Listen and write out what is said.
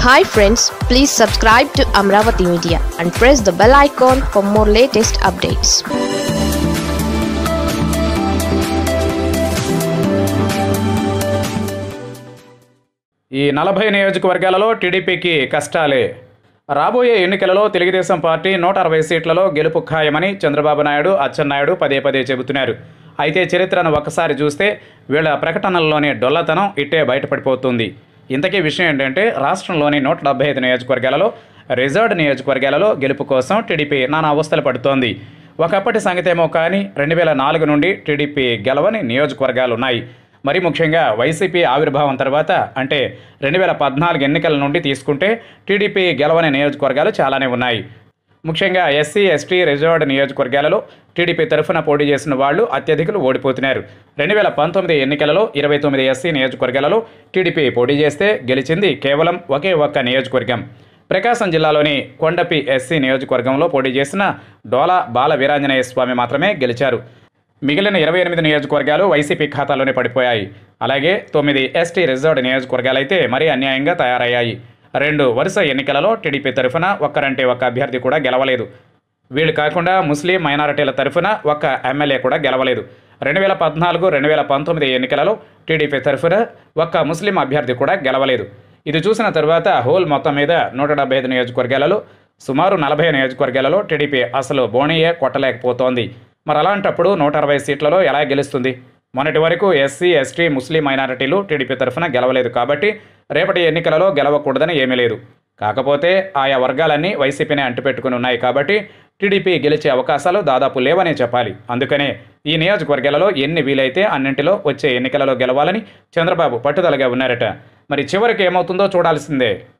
Hi friends, please subscribe to Amaravathi Media and press the bell icon for more latest updates. ఈ 40 నియోజకవర్గాలలో టీడీపీకి కష్టాలే. రాబోయే ఎన్నికలలో తెలుగుదేశం పార్టీ 160 సీట్లలో గెలుపు ఖాయమని చంద్రబాబు నాయుడు, అచ్చెన్నాయుడు పదే పదే చెబుతున్నారు. అయితే చరిత్రను ఒక్కసారి చూస్తే వీళ్ళ ప్రకటనల్లోని డొల్లతనం ఇట్టే బయటపడిపోతుంది. ఇంతకీ విషయం ఏంటంటే రాష్ట్రంలోని 175 నియోజకవర్గాలలో రిజర్వ్డ్ నియోజకవర్గాలలో గెలుపు కోసం టీడీపీ నానా అవస్థలు పడుతోంది. ఒకప్పటి సంగతేమో కానీ 2004 నుండి టీడీపీ గెలవని నియోజకవర్గాలు ఉన్నాయి. మరి ముఖ్యంగా వైసీపీ ఆవిర్భావం తర్వాత అంటే 2014 ఎన్నికల నుండి తీసుకుంటే టీడీపీ గెలవని నియోజకవర్గాలు చాలానే ఉన్నాయి. ముఖ్యంగా ఎస్సీ, ఎస్టీ రిజర్వ్డ్ నియోజకవర్గాలలో టీడీపీ తరఫున పోటీ చేసిన వాళ్ళు అత్యధికులు ఓడిపోతున్నారు. 2019 ఎన్నికలలో 29 ఎస్సీ నియోజకవర్గాలలో టీడీపీ పోటీ చేస్తే గెలిచింది కేవలం ఒకే ఒక్క నియోజకవర్గం. ప్రకాశం జిల్లాలోని కొండపి ఎస్సీ నియోజకవర్గంలో పోటీ చేసిన డోలా బాల వీరాంజనేయ స్వామి మాత్రమే గెలిచారు. మిగిలిన 28 నియోజకవర్గాలు వైసీపీ ఖాతాలోనే పడిపోయాయి. అలాగే 9 ఎస్టీ రిజర్వ్డ్ నియోజకవర్గాలైతే మరీ అన్యాయంగా తయారయ్యాయి. 2 వరుస ఎన్నికలలో టీడీపీ తరఫున ఒక్కరంటే ఒక్క అభ్యర్థి కూడా గెలవలేదు. వీళ్ళు కాకుండా ముస్లిం మైనారిటీల తరఫున ఒక్క ఎమ్మెల్యే కూడా గెలవలేదు. 2014, 2019 ఎన్నికలలో టీడీపీ తరఫున ఒక్క ముస్లిం అభ్యర్థి కూడా గెలవలేదు. ఇది చూసిన తర్వాత హోల్ మొత్తం మీద 175 నియోజకవర్గాలలో సుమారు 40 నియోజకవర్గాలలో టీడీపీ అసలు బోణీయే కొట్టలేకపోతోంది. మరి అలాంటప్పుడు 160 సీట్లలో ఎలా గెలుస్తుంది? మొన్నటి వరకు ఎస్సీ, ఎస్టీ, ముస్లిం మైనారిటీలు టీడీపీ తరఫున గెలవలేదు కాబట్టి రేపటి ఎన్నికలలో గెలవకూడదని ఏమీ లేదు. కాకపోతే ఆయా వర్గాలన్నీ వైసీపీని అంటిపెట్టుకుని ఉన్నాయి కాబట్టి టీడీపీ గెలిచే అవకాశాలు దాదాపు లేవనే చెప్పాలి. అందుకనే ఈ నియోజకవర్గాలలో ఎన్ని వీలైతే అన్నింటిలో వచ్చే ఎన్నికలలో గెలవాలని చంద్రబాబు పట్టుదలగా ఉన్నారట. మరి చివరికి ఏమవుతుందో చూడాల్సిందే.